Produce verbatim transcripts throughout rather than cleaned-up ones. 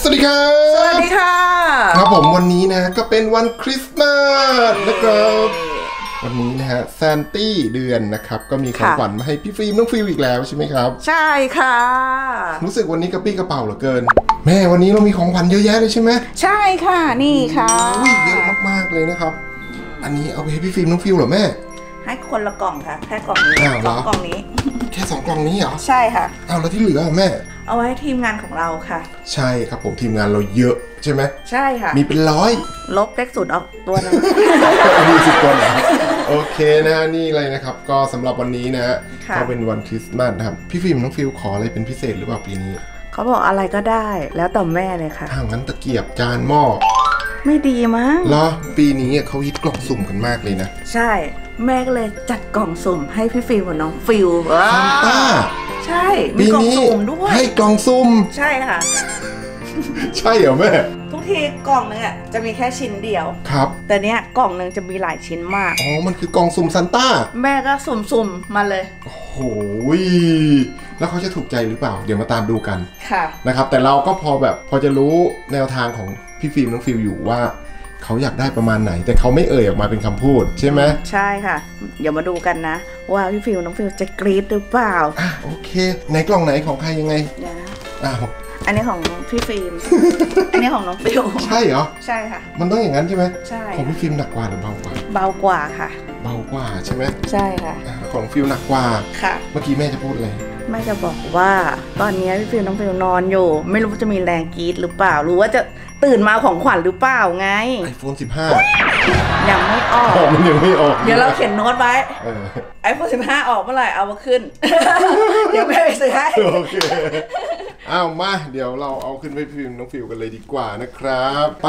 สวัสดีครับสวัสดีค่ะครับผมวันนี้นะก็เป็นวันคริสต์มาสนะครับวันนี้นะฮะแซนตี้เดือนนะครับก็มีของขวัญมาให้พี่ฟิล์มน้องฟิลอีกแล้วใช่ไหมครับใช่ค่ะรู้สึกวันนี้กระปี้กระเป๋าเหลือเกินแม่วันนี้เรามีของขวัญเยอะแยะเลยใช่ไหมใช่ค่ะนี่ค่ะอุ้ยเยอะมากๆเลยนะครับอันนี้เอาไปให้พี่ฟิล์มน้องฟิลเหรอแม่ให้คนละกล่องค่ะแค่กล่องนี้สองกล่องนี้แค่สองกล่องนี้เหรอใช่ค่ะเอาแล้วที่เหลือแม่เอาไว้ทีมงานของเราค่ะใช่ครับผมทีมงานเราเยอะใช่ไหมใช่ค่ะมีเป็นร้อยลบเลขศูนย์ออกตัวนึงมีสิบตัวนะโอเคนะนี่เลยนะครับก็สำหรับวันนี้นะก็เป็นวันคริสต์มาสนะครับพี่ฟิล์มน้องฟิลขออะไรเป็นพิเศษหรือเปล่าปีนี้เขาบอกอะไรก็ได้แล้วแต่แม่เลยค่ะถ้างั้นตะเกียบจานหม้อไม่ดีมั้งเหรอปีนี้เขาฮิตกล่องสุ่มกันมากเลยนะใช่แม่ก็เลยจัดกล่องสุ่มให้พี่ฟิลกับน้องฟิลซันต้าใช่มีกล่องสุ่มด้วยให้กล่องสุ่มใช่ค่ะใช่เหรอแม่ทุกทีกล่องนึงอ่ะจะมีแค่ชิ้นเดียวครับแต่เนี้ยกล่องนึงจะมีหลายชิ้นมากอ๋อมันคือกล่องสุ่มซันต้าแม่ก็สุ่มๆมาเลยโอ้โหแล้วเขาจะถูกใจหรือเปล่าเดี๋ยวมาตามดูกันค่ะนะครับแต่เราก็พอแบบพอจะรู้แนวทางของพี่ฟิล์มน้องฟิลอยู่ว่าเขาอยากได้ประมาณไหนแต่เขาไม่เอ่ยออกมาเป็นคำพูดใช่ไหมใช่ค่ะเดี๋ยวมาดูกันนะว่าพี่ฟิลน้องฟิลจะกรี๊ดหรือเปล่าอ่ะโอเคในกล่องไหนของใครยังไงเดี๋ยวนะอ้าวอันนี้ของพี่ฟิล์มอันนี้ของน้องฟิลใช่เหรอใช่ค่ะมันต้องอย่างนั้นใช่ไหมใช่ของพี่ฟิล์มหนักกว่าหรือเบากว่าเบากว่าค่ะเบากว่าใช่ไหมใช่ค่ะของฟิลหนักกว่าค่ะเมื่อกี้แม่จะพูดอะไรแม่จะบอกว่าตอนนี้พี่ฟิลน้องฟิลนอนอยู่ไม่รู้จะมีแรงกรี๊ดหรือเปล่าหรือว่าจะตื่นมาของขวัญหรือเปล่าไงไอโฟนสิบห้ายังไม่ออกมันยังไม่ออกเดี๋ยวเราเขียนโน้ตไว้ไอโฟนสิบห้าออกเมื่อไหร่เอามาขึ้นเดี๋ยวแม่ไปซื้อให้โอเคอ้าวมาเดี๋ยวเราเอาขึ้นไปพิมพ์น้องฟิลกันเลยดีกว่านะครับไป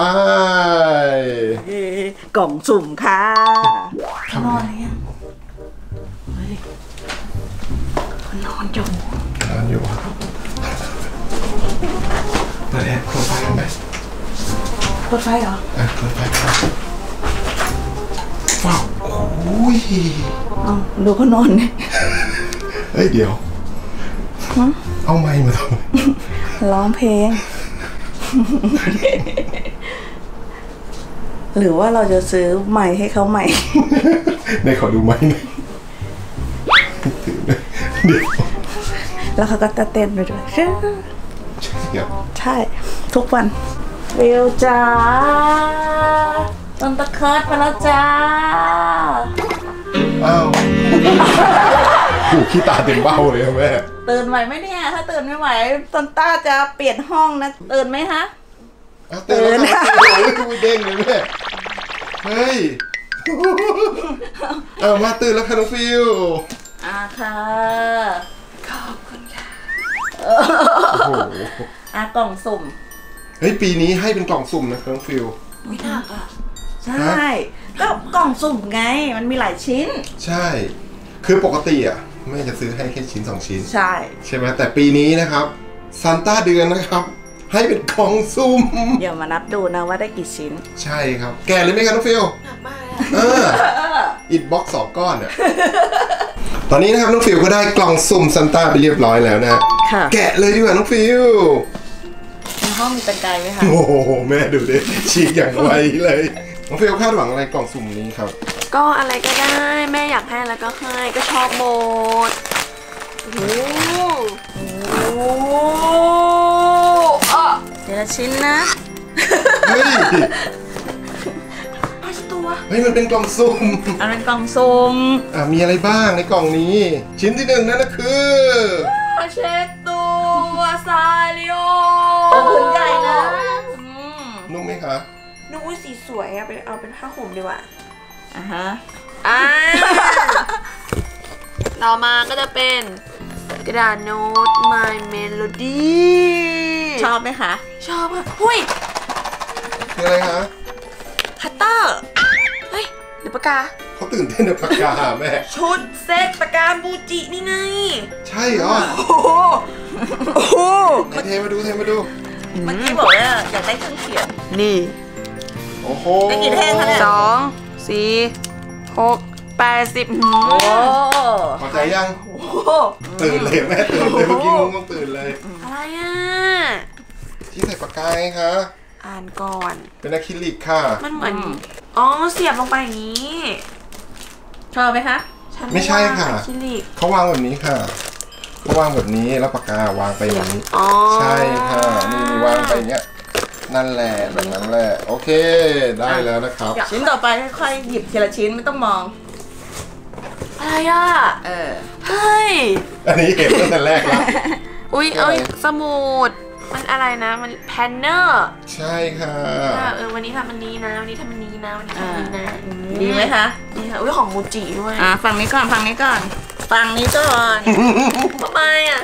กล่องสุ่มค่ะนอนยังเฮ้ยนอนอยู่นอนอยู่เปิดแอร์เปิดไฟไหมเปิดไฟเหรอเออเปิดไฟว้าวโอ้ยเอาดูเขานอนเนี่ยเฮ้ยเดี๋ยวเอาไมค์มาทำไมร้องเพลงหรือว่าเราจะซื้อไมค์ให้เขาใหม่ในขอดูไมค์หน่อยเดี๋ยวแล้วเขาก็จะเต้นไปด้วยใช่ใช่ทุกวันวิวจ้าต้นตะเคิร์ดไปแล้วจ้าอ้าวผูกขี้ตาเต็มเบ้าเลยแม่ตื่นไหวไหมเนี่ยถ้าตื่นไม่ไหวต้นต้าจะเปลี่ยนห้องนะตื่นไหมฮะตื่นนะดูเด้งเลยแม่เฮ้ยเอามาตื่นแล้วค่ะน้องฟิลอ่าค่ะขอบคุณค่ะโอ้โหอ่ะกล่องสุ่มเฮ้ยปีนี้ให้เป็นกล่องสุ่มนะน้องฟิลไม่หนักอ่ะใช่ก็กล่องสุ่มไงมันมีหลายชิ้นใช่คือปกติอ่ะแม่จะซื้อให้แค่ชิ้นสองชิ้นใช่ใช่ไหมแต่ปีนี้นะครับซันต้าเดือนนะครับให้เป็นกล่องสุ่มเดี๋ยวมานับดูนะว่าได้กี่ชิ้นใช่ครับแกะเลยไหมครับน้องฟิลหนักมากเอออิฐบล็อกสองก้อนเนี่ยตอนนี้นะครับน้องฟิลก็ได้กล่องสุ่มซันต้าไปเรียบร้อยแล้วนะแกะเลยดีกว่าน้องฟิลในห้องมีตะไคร้ไหมคะโอ้โหแม่ดูดิฉีกอย่างไวเลยน้องฟิลคาดหวังอะไรกล่องสุ่มนี้ครับก็อะไรก็ได้แม่อยากให้แล้วก็ให้ก็ชอบหมดโอ้โหอ่ะเดี๋ยวชิ้นนะเฮ้ยผ้าเช็ดตัวเฮ้ยมันเป็นกล่องสุ่มอันเป็นกล่องสุ่มอ่ะมีอะไรบ้างในกล่องนี้ชิ้นที่หนึ่งนั่นก็คือผ้าเช็ดตัวซาลิโอผืนใหญ่นะนุ่มไหมคะนุ่มสีสวยอะเป็นเอาเป็นผ้าห่มดีกว่าอ่ะฮะอ่าต่อมาก็จะเป็นกระดาษโน้ต My Melody ชอบไหมคะชอบค่ะหุ้ยคืออะไรคะคัตเตอร์เฮ้ยหรือปากกาเขาตื่นเต้นกับปากกาแม่ชุดเซตปากกาบูจินี่ไงใช่เหรอโอ้โหโอ้โหเทมาดูเทมาดูเมื่อกี้บอกว่าอยากได้เครื่องเขียนนี่โอ้โหได้กี่แท่งคะเนี่ยสองสี่หกแปดสิบโอ้พอใจยังตื่นเลยแม่ตื่นเลยเมื่อกี้งงตื่นเลยอะไรอ่ะที่ใส่ปากกาไงคะอ่านก่อนเป็นอะคริลิกค่ะมันเหมือนอ๋อเสียบลงไปอย่างนี้ชอบไหมคะไม่ใช่ค่ะอะคริลิกเขาวางแบบนี้ค่ะเขาวางแบบนี้แล้วปากกาวางไปอย่างนี้ใช่ค่ะนี่วางไปอย่างเงี้ยนั่นแหละแบบนั้นแหละโอเคได้แล้วนะครับชิ้นต่อไปค่อยๆหยิบทีละชิ้นไม่ต้องมองอะไรอ่ะเออเฮ้ยอันนี้เห็นตั้งแต่แรกแล้วอุ้ยเอ้ยสมุดมันอะไรนะมันแพนเนอร์ใช่ค่ะเออวันนี้ทำอันนี้นะวันนี้ทำอันนี้นะวันนี้ทำอันนี้นะดีไหมคะดีค่ะอุ้ยของมูจิด้วยอ่ะฝั่งนี้ก่อนฝั่งนี้ก่อนฝั่งนี้ก่อนทำไมอ่ะ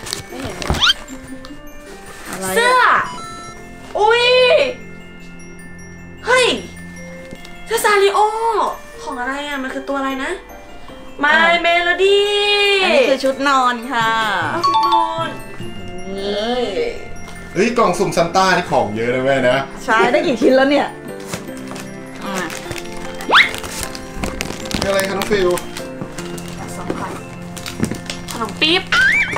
เสื้ออุ้ยเฮ้ยเสื้อซาริโอของอะไรอ่ะมันคือตัวอะไรนะ My Melody อันนี้คือชุดนอนค่ะชุดนอนนี่เฮ้ยกล่องสุ่มซันต้าที่ของเยอะเลยแม่นะใช้ได้กี่ชิ้นแล้วเนี่ยนี่อะไรคะน้องฟิวสองพันขนมปี๊บ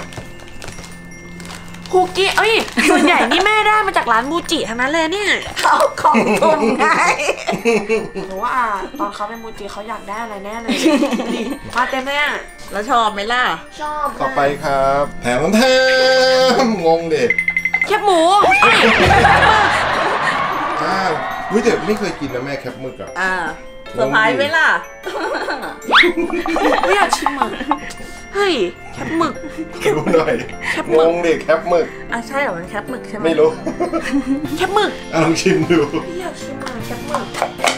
คุกกี้เอ้ยส่วนใหญ่นี่แม่ได้มาจากร้านมูจิทั้งนั้นเลยเนี่ยเขาของตุนไงหนูว่าตอนเขาเป็นมูจิเขาอยากได้อะไรแน่เลยมาเต็มเลยอ่ะแล้วชอบไหมล่ะชอบต่อไปครับแถมแถมงงเด็กแคบหมูอ้าววิเด็กไม่เคยกินนะแม่แคบหมึกอ่ะอ่าเซอร์ไพรส์ไหมล่ะไม่อยากชิมอ่ะเฮ้ยแคบหมึกรู้หน่อยงงเด็กแคบหมึกอ่ะใช่เหรอมันแคบหมึกใช่ไหมไม่รู้แคบหมึกลองชิมดูไม่อยากชิมอ่ะแคบหมึก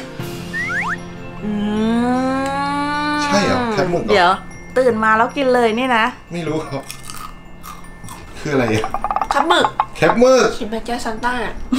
ใช่เหรอแคบหมึกเดี๋ยวตื่นมาแล้วกินเลยนี่นะไม่รู้ครับคืออะไรอ่ะแคบหมึกแคบหมึกชิมไปแก้ซันต้า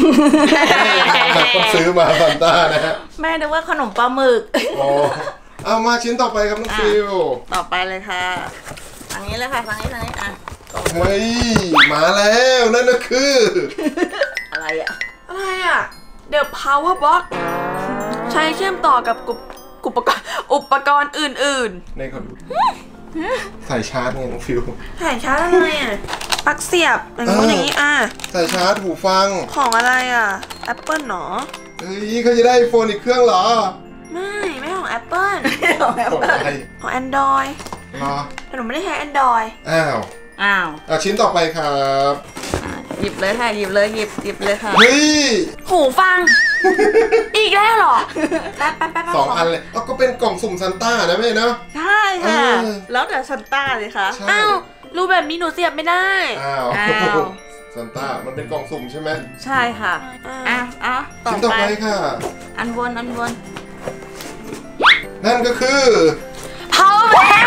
คนซื้อมาซันต้านะฮะแม่นึกว่าขนมปลาหมึกโอ้เอามาชิ้นต่อไปครับน้องฟิวต่อไปเลยค่ะฝั่งนี้เลยค่ะฝั่งนี้ฝั่งนี้อ่ะเฮ้ยมาแล้วนั่นก็คืออะไรอ่ะอะไรอ่ะ The Power Box ใช้เชื่อมต่อกับอุปกรณ์อุปกรณ์อื่นๆในคนใส่ชาร์จไงน้องฟิวใส่ชาร์จอะไรอ่ะปลั๊กเสียบอย่างนู้นอย่างนี้อ่ะใส่ชาร์จหูฟังของอะไรอ่ะ Apple หรอเฮ้ยเขาจะได้ไอโฟนอีกเครื่องเหรอไม่ไม่ของ Apple ของ Apple ของ Android เหรอแต่หนูไม่ได้ใช้ Android อ้าวอ้าวอ่ะชิ้นต่อไปครับหยิบเลยค่ะหยิบเลยหยิบหยิบเลยค่ะเฮ้ยหูฟังอีกแล้วเหรอแป๊บแป๊บแป๊บสองอันเลยก็เป็นกล่องสุ่มซันต้านะแม่เนาะใช่ค่ะแล้วแต่ซันต้าเลยค่ะอ้าวรูแบบนี้หนูเสียบไม่ได้อ้าวซันต้ามันเป็นกล่องสุ่มใช่ไหมใช่ค่ะอ่ะอ่ะชิ้นต่อไปค่ะอันวนอันวนนั่นก็คือ power bank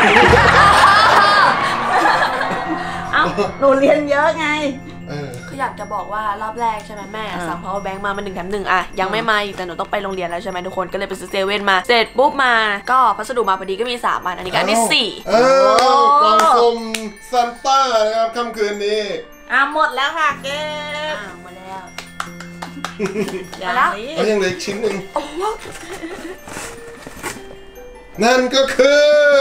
เอ้าหนูเรียนเยอะไงคืออยากจะบอกว่ารอบแรกใช่ไหมแม่สั่ง power bank มามาหนึ่งแถมหนึ่งอะยังไม่มาอีกแต่หนูต้องไปโรงเรียนแล้วใช่ไหมทุกคนก็เลยไปซื้อเซเว่นมาเสร็จปุ๊บมาก็พัสดุมาพอดีก็มีสามอันอันนี้ก็อันที่สี่เออกล่องสุ่มซันต้านะครับค่ำคืนนี้อ่ะหมดแล้วค่ะเก็บหมดแล้วอย่างนี้เอายังเหลืออีกชิ้นหนึ่งนั่นก็คือ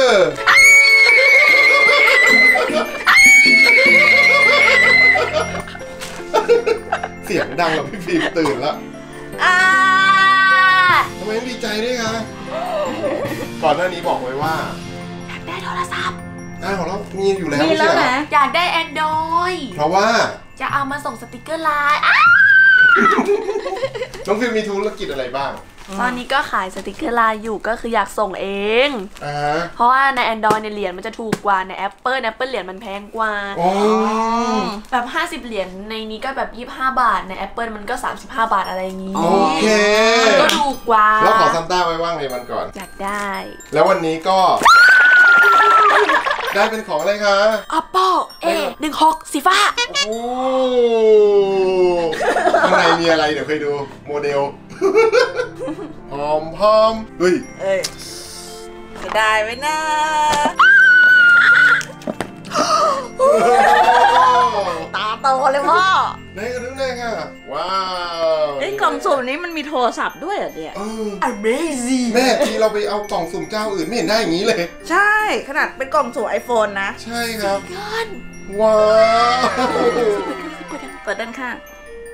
เสียงดังแล้วพี่ฟิล์มตื่นแล้วทำไมดีใจด้วยคะก่อนหน้านี้บอกไว้ว่าอยากได้โทรศัพท์อ้าวแล้วมีอยู่แล้วไม่ใช่เหรออยากได้ Android เพราะว่าจะเอามาส่งสติกเกอร์ไลน์น้องฟิล์มมีธุรกิจอะไรบ้างตอนนี้ก็ขายสติกเกอร์ไลน์อยู่ก็คืออยากส่งเองเพราะว่าใน Android ในเหรียญมันจะถูกกว่าใน Apple Apple เหรียญมันแพงกว่าแบบห้าสิบเหรียญในนี้ก็แบบยี่สิบห้าบาทใน Apple มันก็สามสิบห้าบาทอะไรอย่างงี้โอเคมันก็ถูกกว่าแล้วขอซันต้าไว้ว่างในวันก่อนอยากได้แล้ววันนี้ก็ได้เป็นของอะไรคะ Apple เอ หนึ่งหก สีฟ้าโอ้ข้างในมีอะไรเดี๋ยวเคยดูโมเดลหอมพร้อมเฮ้ยเอ้ยจะได้ไหมนะตาโตเลยพ่อไหนกันดูเลยค่ะว้าวไอ้กล่องสุ่มนี้มันมีโทรศัพท์ด้วยเหรอเนี่ย Amazing แม่ทีเราไปเอากล่องสุ่มเจ้าอื่นไม่เห็นได้อย่างนี้เลยใช่ขนาดเป็นกล่องสุ่ม iPhone นะใช่ครับว้าวเปิดด้านข้าง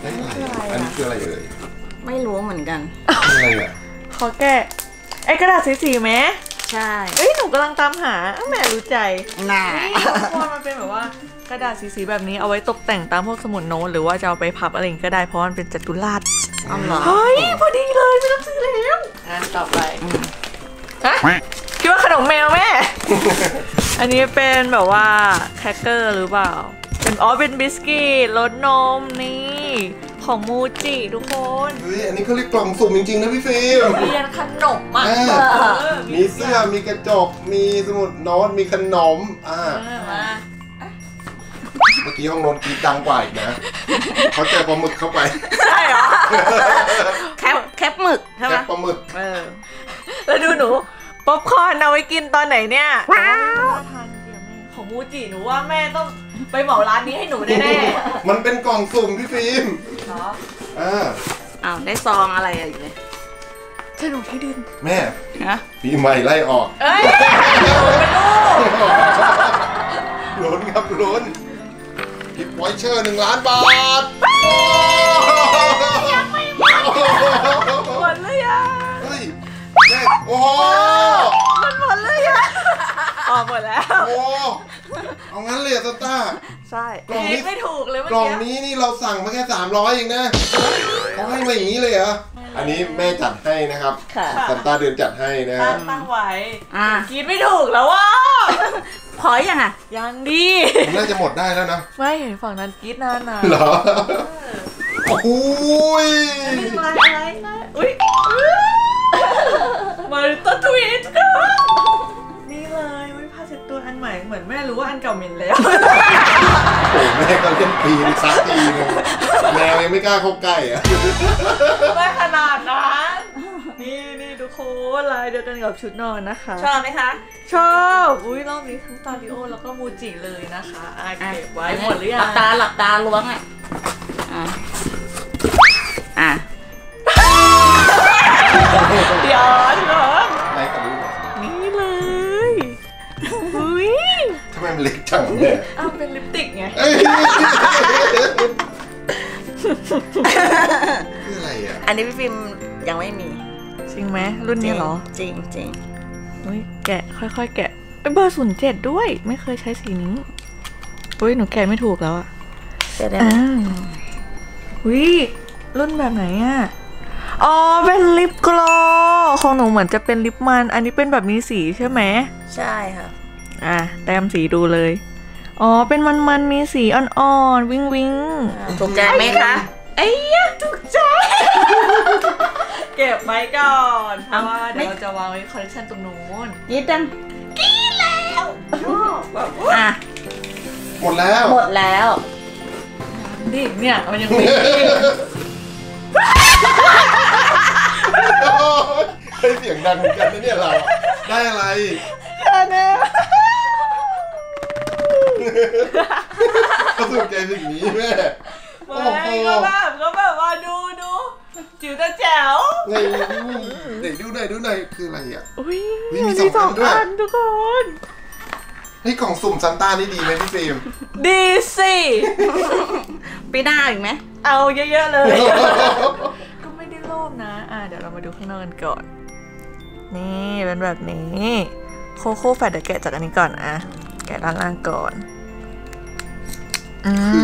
ได้อะไรอันนี้คืออะไรเอ่ยไม่รู้เหมือนกันอะไรอ่ะขอแกะไอ้กระดาษสีๆไหมใช่เอ้ยหนูกำลังตามหาแม่รู้ใจน่าทุกคนมันเป็นแบบว่ากระดาษสีๆแบบนี้เอาไว้ตกแต่งตามพวกสมุดโน้ตหรือว่าจะเอาไปพับอะไรก็ได้เพราะมันเป็นจัตุรัสอ๋อเหรอเฮ้ยพอดีเลยไม่ต้องซื้อแล้วอ่ะต่อไปฮะคิดว่าขนมแมวแม่ อันนี้เป็นแบบว่าแครกเกอร์หรือเปล่าเป็นอ๋อเป็นบิสกิตรสนมนี่ของมูจิทุกคนเฮ้ยอันนี้เขาเรียกกล่องสุ่มจริงๆนะพี่ฟิล์มเรียนขนมอ่ะมีเสื้อมีกระจกมีสมุดโน้ตมีขนมอ่าเมื่อกี้ห้องโน้ตกีดดังกว่าอีกนะเขาเจอปลาหมึกเข้าไปใช่เหรอแคปแคปหมึกใช่ไหมแคปปลาหมึกเออแล้วดูหนูป๊อปคอร์นเอาไว้กินตอนไหนเนี่ยว้าวทานเดียวแม่ของมูจิหนูว่าแม่ต้องไปเหมาร้านนี้ให้หนูแน่ๆมันเป็นกล่องสุ่มพี่ฟิล์มเหรออ่าอ้าวได้ซองอะไรอีกเลยสนุกที่ดินแม่ฮะปีใหม่ไล่ออกเอ้ยลุ้นครับลุ้นกิฟต์วอยเชอร์หนึ่งล้านบาทยังไม่หมดหมดเลยอ่ะเฮ้ยแม่โอ้มันหมดเลยอ่ะอ๋อหมดแล้วโอ้เอางั้นเลยซันต้าใช่กล่องนี้ไม่ถูกเลยเมื่อกี้กล่องนี้นี่เราสั่งมาแค่สามร้อยเองนะเขาให้มาอย่างนี้เลยเหรออันนี้แม่จัดให้นะครับซันต้าเดือนจัดให้นะฮะตั้งไว้คิดไม่ถูกแล้วว่าพอยังอ่ะยังดีน่าจะหมดได้แล้วนะไม่เห็นฝั่งนั้นคิดนานๆเหรอโอ้ยอะไรอะไรนะอุ้ยมาต้นทวีตก็นี่เลยวิพาเสร็จตัวอันใหม่เหมือนแม่รู้ว่าอันเก่าเหม็นแล้วโอ้แม่ก็เล่นปีนซักทีนึงแมวยังไม่กล้าเข้าใกล้อะไม่ขนาดนั้นนี่นี่ทุกคนลายเดียวกันกับชุดนอนนะคะชอบไหมคะชอบอุ้ยรอบนี้ทั้งซาริโอแล้วก็มูจิเลยนะคะอ่ะเก็บไว้หมดหรือยังหลับตาหลับตาล้วงอ่ะอ่ะอ่ะเดี๋ยวเหรอไหนกันดูนี่เลยอุ้ยทำไมมันเล็กจังเนี่ยอ้าวเป็นลิปสติกไงคืออะไรอ่ะอันนี้พี่ฟิล์มยังไม่มีจริงไหมรุ่นนี้เหรอจริงจริงอุ้ยแกะค่อยๆแกะเบอร์ศูนย์เจ็ดด้วยไม่เคยใช้สีนี้อุ้ยหนูแกะไม่ถูกแล้วอ่ะแกะได้อุ้ยรุ่นแบบไหนอ่ะอ๋อเป็นลิปกลอของหนูเหมือนจะเป็นลิปมันอันนี้เป็นแบบมีสีใช่ไหมใช่ค่ะอ่ะแต้มสีดูเลยอ๋อเป็นมันมันมีสีอ่อนๆวิ้งวิ้งถูกใจไหมคะไอ้ยะถูกใจเก็บไว้ก่อนเพราะว่าเดี๋ยวเราจะวางไว้คอลเลคชันตรงนู้นยิดดังกินแล้วแบบอ่ะหมดแล้วหมดแล้วดิเนี่ยมันยังมีให้เสียงดังกันนะเนี่ยเราได้อะไรชาแนลเขาถูกใจสิ่งนี้แม่ไม่ก็แบบก็แบบว่าดูดูจิ๋วตาแจ๋วไหนไหนดูหน่อยดูหน่อยคืออะไรอ่ะอุ้ยมีสองอันด้วยทุกคนเฮ้ยกล่องสุ่มซันต้านี่ดีไหมพี่ฟิล์มดีสิปีหน้าอีกไหมเอาเยอะๆเลยก็ไม่ได้โลภนะอ่ะเดี๋ยวเรามาดูข้างนอกกันก่อนนี่เป็นแบบนี้โคโค่แฟดเดี๋ยวแกะจากอันนี้ก่อนอ่ะแกะด้านล่างก่อนอืม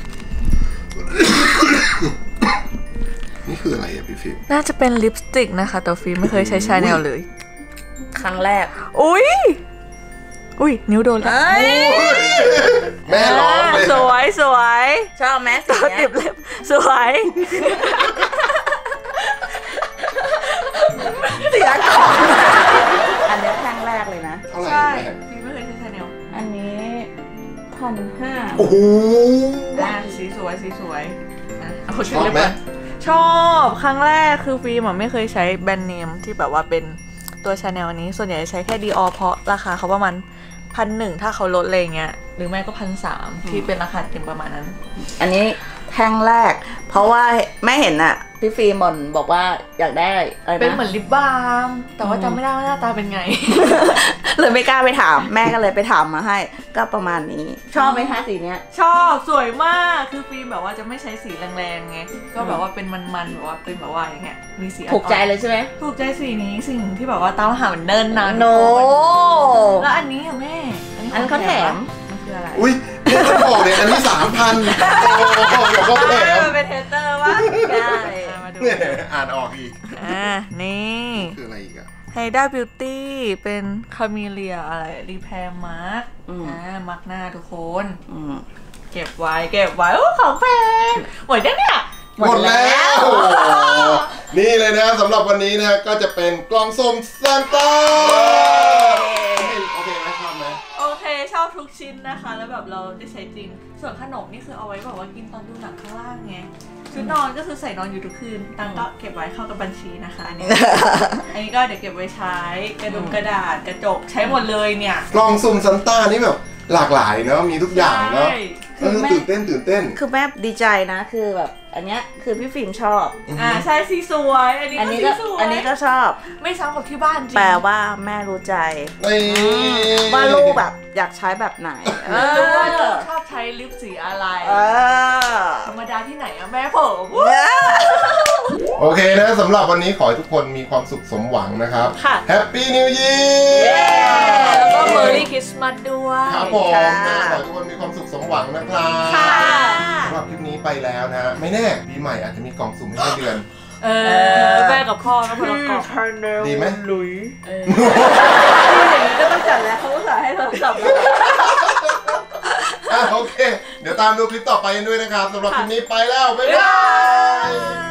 นี่คืออะไรอะพี่ฟิล์มน่าจะเป็นลิปสติกนะคะแต่ฟิล์มไม่เคยใช้ชาแนลเลยครั้งแรกอุ้ยอุ้ยนิ้วโดนแล้วแม่ร้องเลยสวยสวยชอบไหมตัวติดเล็บสวยเสียก่อนอันนี้ครั้งแรกเลยนะใช่ฟิล์มไม่เคยใช้ชาแนลอันนี้พันห้าโอ้โหสีสวยสีสวยชอบไหมชอบครั้งแรกคือฟิล์มไม่เคยใช้แบรนด์เนมที่แบบว่าเป็นตัวชาแนลนี้ส่วนใหญ่ใช้แค่ดีออเพราะราคาเขาประมาณพันหนึ่งถ้าเขาลดอะไรเงี้ยรือไม่ก็พันสามที่เป็นราคาเต็มประมาณนั้นอันนี้แท่งแรกเพราะว่าแม่เห็นอะพี่ฟิล์มบอกว่าอยากได้อะไรนะเป็นเหมือนลิปบาล์มแต่ว่าจำไม่ได้ว่าหน้าตาเป็นไงเลยไม่กล้าไปถามแม่ก็เลยไปถามมาให้ก็ประมาณนี้ชอบไหมคะสีเนี้ยชอบสวยมากคือฟิล์มแบบว่าจะไม่ใช้สีแรงๆไงก็แบบว่าเป็นมันๆแบบว่าเป็นแบบว่าอย่างเงี้ยมีสีถูกใจเลยใช่ไหมถูกใจสีนี้สิ่งที่แบบว่าตามหาเหมือนเดินนานโนแล้วอันนี้อะแม่อันเขาแถมมันคืออะไรอุ้ยนี่ต้องบอกเลยอันนี้สามพันโอ้โหเขาแถมมันเป็นเทสเตอร์วะใช่เนี่ยอ่านออกอีกอ่านี่คืออะไรอีกอะไฮด้าบิวตี้เป็นคาเมเลียอะไรรีแพร์มาร์กอ่ามาร์กหน้าทุกคนเก็บไว้เก็บไว้โอ้ของแพงหมดยังเนี่ยหมดแล้วนี่เลยนะสำหรับวันนี้นะก็จะเป็นกล่องส้มซานต้าโอเคไหมชอบไหมโอเคชอบทุกชิ้นนะคะแล้วแบบเราได้ใช้จริงส่วนขนมนี่คือเอาไว้แบบว่ากินตอนดูหนังข้างล่างไงชุดนอนก็คือใส่นอนอยู่ทุกคืนตังก็เก็บไว้เข้ากับบัญชีนะคะอันนี้อันนี้ก็เดี๋ยวเก็บไว้ใช้กระดุมกระดาษกระจกใช้หมดเลยเนี่ยกล่องสุ่มซานต้านี่แบบหลากหลายเนาะมีทุกอย่างเนาะตื่นเต้นตื่นเต้นคือแม่ดีใจนะคือแบบอันเนี้ยคือพี่ฟิล์มชอบอ่าใช่สีสวยอันนี้ก็สีสวยอันนี้ก็ชอบไม่ซ้ำกับที่บ้านจริงแปลว่าแม่รู้ใจว่าลูกแบบอยากใช้แบบไหนรู้ว่าชอบใช้ลิปสีอะไรธรรมดาที่ไหนอะแม่ผมโอเคนะสำหรับวันนี้ขอให้ทุกคนมีความสุขสมหวังนะครับแฮปปี้นิวยีร์แล้วก็เมอร์รี่คริสต์มาสด้วยครับผมขอให้ทุกคนมีความสุขสมหวังนะครับสำหรับคลิปนี้ไปแล้วนะไม่แน่ปีใหม่อาจจะมีกล่องสุ่มให้เดือนเออแม่กับพ่อก็พลกล่องดีไหมลุยเอออย่างนี้ก็ต้องจัดแล้วเขาก็จะให้เราจับอ่ะโอเคเดี๋ยวตามดูคลิปต่อไปกันด้วยนะครับสำหรับคลิปนี้ไปแล้วบ๊ายบาย